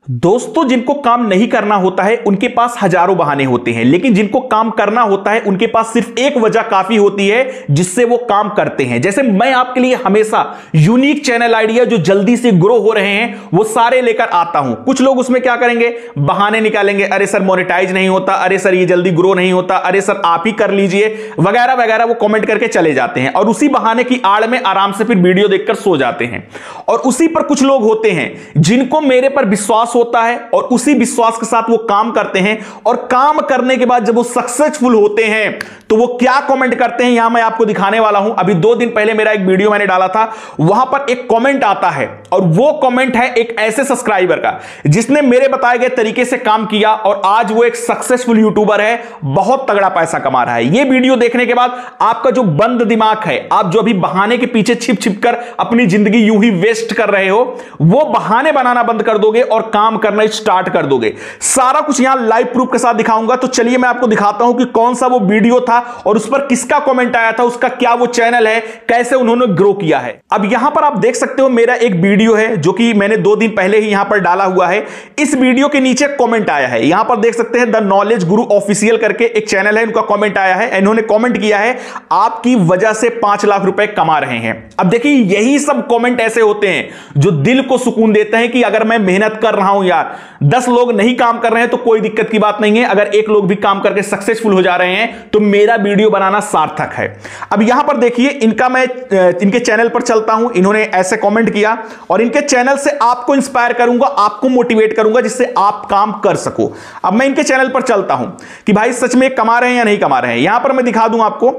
दोस्तों, जिनको काम नहीं करना होता है उनके पास हजारों बहाने होते हैं, लेकिन जिनको काम करना होता है उनके पास सिर्फ एक वजह काफी होती है जिससे वो काम करते हैं। जैसे मैं आपके लिए हमेशा यूनिक चैनल आइडिया जो जल्दी से ग्रो हो रहे हैं वो सारे लेकर आता हूं। कुछ लोग उसमें क्या करेंगे, बहाने निकालेंगे, अरे सर मोनेटाइज नहीं होता, अरे सर ये जल्दी ग्रो नहीं होता, अरे सर आप ही कर लीजिए वगैरह वगैरह, वो कमेंट करके चले जाते हैं और उसी बहाने की आड़ में आराम से फिर वीडियो देखकर सो जाते हैं। और उसी पर कुछ लोग होते हैं जिनको मेरे पर विश्वास होता है और उसी विश्वास के साथ वो काम करते हैं, और काम करने के बाद जब वो सक्सेसफुल होते हैं तो वो क्या कमेंट करते हैं यहां मैं आपको दिखाने वाला हूं। अभी 2 दिन पहले मेरा एक वीडियो मैंने डाला था, वहां पर एक कमेंट आता है और वो कमेंट है एक ऐसे सब्सक्राइबर का जिसने मेरे बताए गए तरीके से काम किया और आज वो एक सक्सेसफुल यूट्यूबर है, बहुत तगड़ा पैसा कमा रहा है। ये वीडियो देखने के बाद आपका जो बंद दिमाग है, आप जो अभी बहाने के पीछे छिप छिप कर अपनी जिंदगी यूं ही वेस्ट कर रहे हो, वो बहाने बनाना बंद कर दोगे और काम करना स्टार्ट कर दोगे। सारा कुछ यहां लाइव प्रूफ के साथ दिखाऊंगा। तो चलिए मैं आपको दिखाता हूं कि कौन सा वो वीडियो था और उस पर किसका कमेंट आया था, उसका क्या वो चैनल है, कैसे उन्होंने ग्रो किया है। अब यहां पर आप देख सकते हो मेरा एक वीडियो है जो कि मैंने 2 दिन पहले ही यहां पर डाला हुआ है। इस वीडियो के नीचे कमेंट आया है, यहां पर देख सकते हैं द नॉलेज गुरु ऑफिशियल करके एक चैनल है, उनका कमेंट आया है। इन्होंने कमेंट किया है आपकी वजह से 5 लाख रुपए कमा रहे हैं। अब देखिए यही सब कमेंट ऐसे होते हैं जो दिल को सुकून देते हैं कि अगर मैं मेहनत कर रहा हूं यार, 10 लोग नहीं काम कर रहे हैं तो कोई दिक्कत की बात नहीं है, अगर एक लोग भी काम करके सक्सेसफुल हो जा रहे हैं तो मेरा वीडियो बनाना सार्थक है। अब यहां पर देखिए मैं इनके चैनल पर चलता हूं, इन्होंने ऐसे कमेंट किया और इनके चैनल से आपको इंस्पायर करूंगा, आपको मोटिवेट करूंगा जिससे आप काम कर सको। अब मैं इनके चैनल पर चलता हूं कि भाई सच में कमा रहे हैं या नहीं कमा रहे हैं। यहां पर मैं दिखा दूं आपको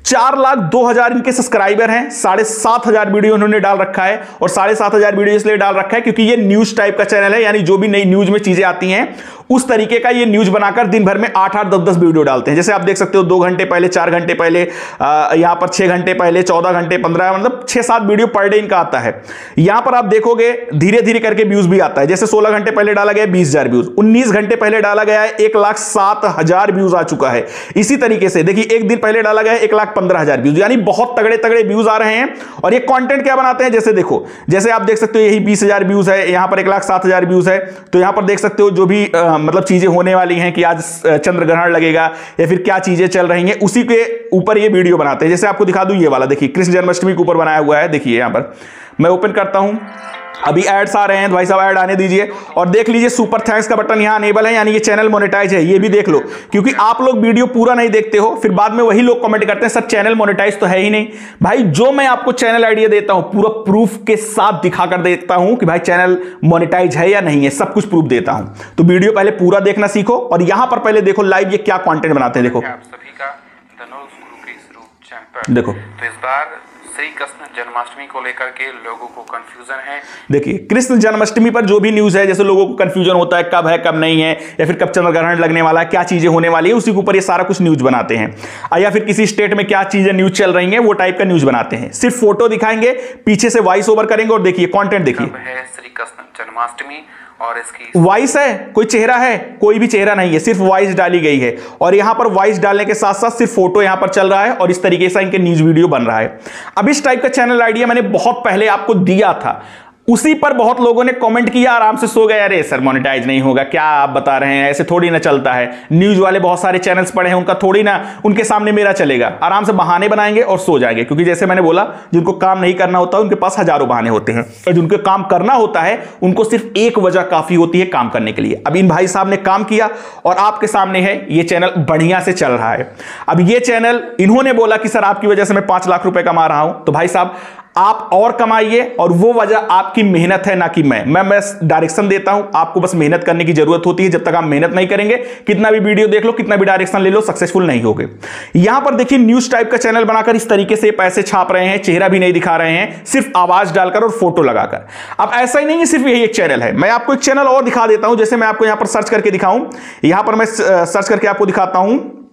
4,02,000 इनके सब्सक्राइबर हैं, 7,500 वीडियो इन्होंने डाल रखा है और 7,500 वीडियो इसलिए डाल रखा है क्योंकि ये न्यूज टाइप का चैनल है, यानी जो भी नई न्यूज में चीजें आती हैं उस तरीके का ये न्यूज बनाकर दिन भर में 8-8, 10-10 वीडियो डालते हैं। जैसे आप देख सकते हो 2 घंटे पहले, 4 घंटे पहले, यहां पर 6 घंटे पहले, 14 घंटे, 15, मतलब 6-7 वीडियो पर डे इनका आता है। यहां पर आप देखोगे धीरे धीरे करके व्यूज भी आता है। जैसे 16 घंटे पहले डाला गया 20,000 व्यूज, 19 घंटे पहले डाला गया है 1,07,000 व्यूज आ चुका है। इसी तरीके से देखिए 1 दिन पहले डाला गया है 1,15,000 व्यूज, यानी बहुत तगड़े तगड़े व्यूज आ रहे हैं। और ये कंटेंट क्या बनाते हैं, जैसे देखो, जैसे आप देख सकते हो यही 20,000 व्यूज है, यहां पर 1,07,000 व्यूज है। तो यहां पर देख सकते हो जो भी मतलब चीजें होने वाली हैं कि आज चंद्र ग्रहण लगेगा या फिर क्या चीजें चल रही हैं, उसी के ऊपर ये वीडियो बनाते हैं। जैसे आपको दिखा दूं ये वाला, देखिए कृष्ण जन्माष्टमी के ऊपर बनाया हुआ है। देखिए यहां पर मैं ओपन करता हूं, अभी एड्स आ रहे हैं, भाई साहब ऐड आने दीजिए और देख लीजिए सुपर थैंक्स का बटन यहां अनेबल है, यानी ये चैनल मोनेटाइज है। ये भी देख लो, क्योंकि आप लोग वीडियो पूरा नहीं देखते हो, फिर बाद में वही लोग कमेंट करते हैं सर चैनल मोनेटाइज तो है ही नहीं। भाई जो मैं आपको चैनल आइडिया देता हूं पूरा प्रूफ के साथ दिखाकर देता हूं कि भाई चैनल मोनेटाइज है या नहीं है, सब कुछ प्रूफ देता हूं। तो वीडियो पहले पूरा देखना सीखो और यहां पर पहले देखो लाइव ये क्या कंटेंट बनाते हैं। देखो आप सभी का द नॉलेज गुरु के इस यूट्यूब चैनल पर देखो, तो इस बार श्री कृष्ण जन्माष्टमी को लेकर के लोगों को कंफ्यूजन है। देखिए कृष्ण जन्माष्टमी पर जो भी न्यूज है, जैसे लोगों को कंफ्यूजन होता है कब है कब नहीं है, या फिर कब चंद्र ग्रहण लगने वाला है, क्या चीजें होने वाली है, उसी के ऊपर ये सारा कुछ न्यूज बनाते हैं। या फिर किसी स्टेट में क्या चीजें न्यूज चल रही हैं वो टाइप का न्यूज बनाते हैं। सिर्फ फोटो दिखाएंगे, पीछे से वॉइस ओवर करेंगे और देखिए कंटेंट देखिए। है श्री कृष्ण जन्माष्टमी और इसकी वॉइस है, कोई चेहरा है, कोई भी चेहरा नहीं है, सिर्फ वॉइस डाली गई है। और यहां पर वॉइस डालने के साथ साथ सिर्फ फोटो यहां पर चल रहा है और इस तरीके से इनके न्यूज वीडियो बन रहा है। अब इस टाइप का चैनल आइडिया मैंने बहुत पहले आपको दिया था, उसी पर बहुत लोगों ने कमेंट किया, आराम से सो गए, अरे सर मोनेटाइज नहीं होगा, क्या आप बता रहे हैं, ऐसे थोड़ी ना चलता है। न्यूज वाले बहुत सारे चैनल्स पड़े हैं, उनका थोड़ी ना उनके सामने मेरा चलेगा। आराम से बहाने बनाएंगे और सो जाएंगे, क्योंकि जैसे मैंने बोला जिनको काम नहीं करना होता उनके पास हजारों बहाने होते हैं, और जिनको काम करना होता है उनको सिर्फ एक वजह काफी होती है काम करने के लिए। अब इन भाई साहब ने काम किया और आपके सामने है, ये चैनल बढ़िया से चल रहा है। अब ये चैनल इन्होंने बोला कि सर आपकी वजह से मैं 5 लाख रुपए कमा रहा हूं, तो भाई साहब आप और कमाइए, और वो वजह आपकी मेहनत है ना कि मैं बस डायरेक्शन देता हूं। आपको बस मेहनत करने की जरूरत होती है। जब तक आप मेहनत नहीं करेंगे, कितना भी वीडियो देख लो, कितना भी डायरेक्शन ले लो, सक्सेसफुल नहीं होगे। यहां पर देखिए न्यूज टाइप का चैनल बनाकर इस तरीके से पैसे छाप रहे हैं, चेहरा भी नहीं दिखा रहे हैं, सिर्फ आवाज डालकर और फोटो लगाकर। अब ऐसा ही नहीं है सिर्फ यही एक चैनल है, मैं आपको एक चैनल और दिखा देता हूं। जैसे मैं आपको यहां पर सर्च करके दिखाऊं, यहां पर मैं सर्च करके आपको दिखाता हूं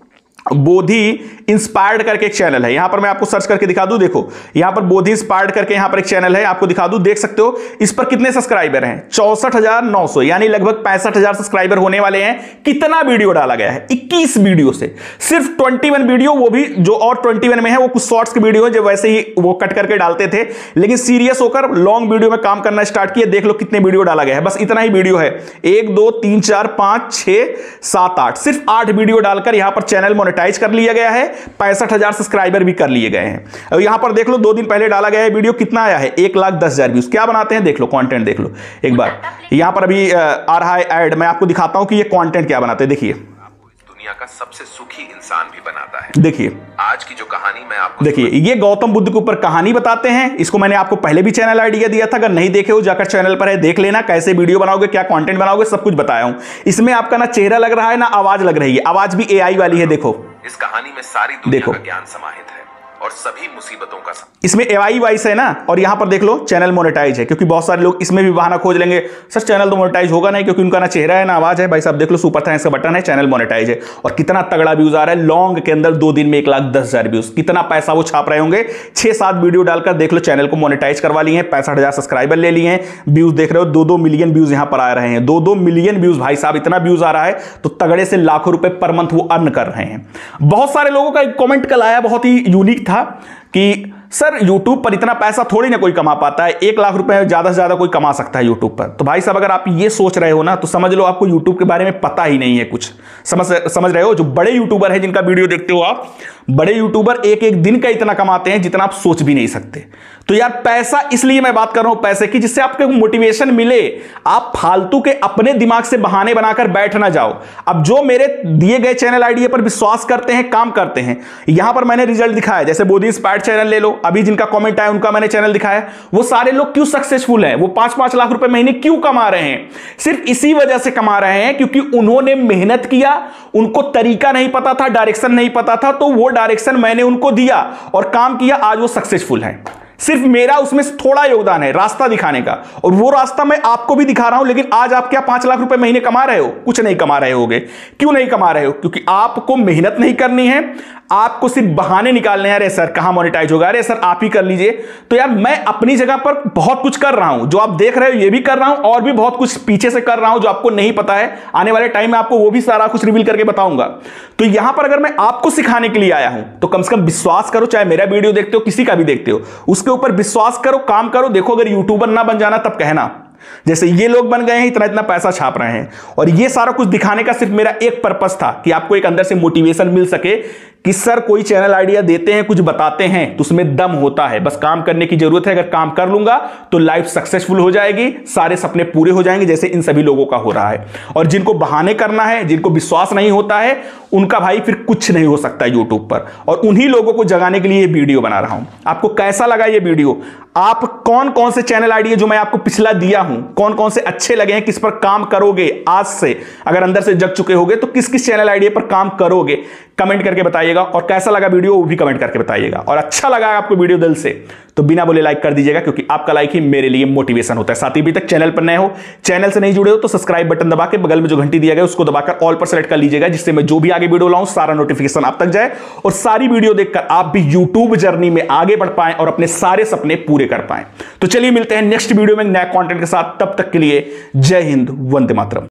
बोधि इंस्पायर्ड करके एक चैनल है, यहां पर मैं आपको सर्च करके दिखा दूं। देखो यहां पर बोधि इंस्पायर्ड करके यहां पर एक चैनल है, आपको दिखा दूं, देख सकते हो इस पर कितने सब्सक्राइबर हैं, 64,900, यानी लगभग 65,000 सब्सक्राइबर होने वाले हैं। कितना वीडियो डाला गया है, 21 वीडियो से सिर्फ 21 वीडियो, वो भी जो और 21 में है वो कुछ शॉर्ट्स की वीडियो है जो वैसे ही वो कट करके डालते थे, लेकिन सीरियस होकर लॉन्ग वीडियो में काम करना स्टार्ट किए। देख लो कितने वीडियो डाला गया है, बस इतना ही वीडियो है, 1 2 3 4 5 6 7 8, सिर्फ 8 वीडियो डालकर यहां पर चैनल मोनेटाइज कर लिया गया है, 65,000 सब्सक्राइबर भी कर लिए गए हैं। और यहां पर देख लो 2 दिन पहले डाला गया है वीडियो, कितना आया है, 1,10,000 व्यूज। क्या बनाते हैं देख लो, कंटेंट देख लो एक बार, यहां पर अभी आ रहा है ऐड, मैं आपको दिखाता हूं कि ये कंटेंट क्या बनाते हैं। देखिए दुनिया का सबसे सुखी इंसान भी बनाता है। देखिए आज की जो कहानी मैं आपको, देखिए ये गौतम बुद्ध के ऊपर कहानी बताते हैं, इसको मैंने आपको पहले भी चैनल आइडिया दिया था, अगर नहीं देखे हो जाकर चैनल पर है देख लेना, कैसे वीडियो बनाओगे, क्या कंटेंट बनाओगे, सब कुछ बताया हूं। इसमें आपका ना चेहरा लग रहा है ना आवाज लग रही है, आवाज भी एआई वाली है। देखो इस कहानी में सारी दुनिया का ज्ञान समाहित है और सभी मुसीबतों का इसमें एआई वाइस है ना। और यहां पर देख लो चैनल मोनेटाइज है, क्योंकि बहुत सारे लोग इसमें भी बहाना खोज लेंगे, सर चैनल तो मोनेटाइज होगा नहीं क्योंकि उनका ना चेहरा है ना आवाज है। भाई साहब देख लो सुपर थैंक्स का बटन है, चैनल मोनेटाइज है, और कितना तगड़ा व्यूज आ रहा है, लॉन्ग के अंदर 2 दिन में 1,10,000 व्यूज, कितना पैसा वो छाप रहे होंगे। 6-7 वीडियो डालकर देख लो चैनल को मोनेटाइज करवा लिए हैं, 65,000 सब्सक्राइबर ले लिए हैं, व्यूज देख रहे हो 2-2 मिलियन व्यूज यहां पर आ रहे हैं, 2-2 मिलियन व्यूज। भाई साहब इतना व्यूज आ रहा है तो तगड़े से लाखों रुपए पर मंथ वो अर्न कर रहे हैं। बहुत सारे लोगों का एक कमेंट कल आया, बहुत ही यूनिक था कि सर YouTube पर इतना पैसा थोड़ी ना कोई कमा पाता है, 1 लाख रुपए ज्यादा से ज्यादा कोई कमा सकता है YouTube पर। तो भाई साहब अगर आप ये सोच रहे हो ना तो समझ लो आपको YouTube के बारे में पता ही नहीं है कुछ, समझ रहे हो। जो बड़े यूट्यूबर हैं जिनका वीडियो देखते हो आप, बड़े यूट्यूबर एक दिन का इतना कमाते हैं जितना आप सोच भी नहीं सकते। तो यार पैसा, इसलिए मैं बात कर रहा हूं पैसे की, जिससे आपको मोटिवेशन मिले, आप फालतू के अपने दिमाग से बहाने बनाकर बैठ ना जाओ। अब जो मेरे दिए गए चैनल आइडिया पर विश्वास करते हैं, काम करते हैं, यहां पर मैंने रिजल्ट दिखाया, जैसे बोधि इंस्पायर्ड चैनल ले लो, अभी जिनका कमेंट आया उनका मैंने चैनल दिखाया, वो सारे लोग क्यों सक्सेसफुल हैं, वो 5-5 लाख रुपए महीने क्यों कमा रहे हैं, सिर्फ इसी वजह से कमा रहे हैं क्योंकि उन्होंने मेहनत किया, उनको तरीका नहीं पता था, डायरेक्शन नहीं पता था, तो वो डायरेक्शन मैंने उनको दिया और काम किया, आज वो सक्सेसफुल हैं। सिर्फ मेरा उसमें थोड़ा योगदान है रास्ता दिखाने का, और वो रास्ता मैं आपको भी दिखा रहा हूं। लेकिन आज आप क्या 5 लाख रुपए महीने कमा रहे हो? कुछ नहीं कमा रहे होगे। क्यों नहीं कमा रहे हो? क्योंकि आपको मेहनत नहीं करनी है, आपको सिर्फ बहाने निकालने हैं। अरे सर कहां मोनेटाइज होगा, अरे सर आप ही कर लीजिए। तो यार मैं अपनी जगह पर बहुत कुछ कर रहा हूं, जो आप देख रहे हो ये भी कर रहा हूं, और भी बहुत कुछ पीछे से कर रहा हूं जो आपको नहीं पता है। आने वाले टाइम में आपको वो भी सारा कुछ रिवील करके बताऊंगा। तो यहां पर अगर मैं आपको सिखाने के लिए आया हूं तो कम से कम विश्वास करो, चाहे मेरा वीडियो देखते हो किसी का भी देखते हो, उसके ऊपर विश्वास करो, काम करो। देखो अगर यूट्यूबर ना बन जाना तब कहना, जैसे ये लोग बन गए हैं, इतना इतना पैसा छाप रहे हैं। और ये सारा कुछ दिखाने का सिर्फ मेरा एक पर्पस था कि आपको एक अंदर से मोटिवेशन मिल सके कि सर कोई चैनल आइडिया देते हैं, कुछ बताते हैं तो उसमें दम होता है, बस काम करने की जरूरत है। अगर काम कर लूंगा तो लाइफ सक्सेसफुल हो जाएगी, सारे सपने पूरे हो जाएंगे, जैसे इन सभी लोगों का हो रहा है। और जिनको बहाने करना है, जिनको विश्वास नहीं होता है, उनका भाई फिर कुछ नहीं हो सकता यूट्यूब पर। और उन्हीं लोगों को जगाने के लिए ये वीडियो बना रहा हूं। आपको कैसा लगा ये वीडियो? आप कौन कौन से चैनल आइडिया जो मैं आपको पिछला दिया हूं, कौन कौन से अच्छे लगे हैं, किस पर काम करोगे आज से? अगर अंदर से जग चुके होगे तो किस किस चैनल आइडिया पर काम करोगे, कमेंट करके बताइएगा। और कैसा लगा वीडियो वो भी कमेंट करके बताइएगा। और अच्छा लगा आपको वीडियो दिल से तो बिना बोले लाइक कर दीजिएगा, क्योंकि आपका लाइक ही मेरे लिए मोटिवेशन होता है। साथ ही अभी तक चैनल पर नए हो, चैनल से नहीं जुड़े हो तो सब्सक्राइब बटन दबा के बगल में जो घंटी दिया गया उसको दबाकर ऑल पर सेलेक्ट कर लीजिएगा, जिससे मैं जो भी आगे वीडियो लाऊं सारा नोटिफिकेशन आप तक जाए और सारी वीडियो देखकर आप भी यूट्यूब जर्नी में आगे बढ़ पाएं और अपने सारे सपने पूरे कर पाएं। तो चलिए मिलते हैं नेक्स्ट वीडियो में नया कंटेंट के साथ, तब तक के लिए जय हिंद, वंदे मातरम।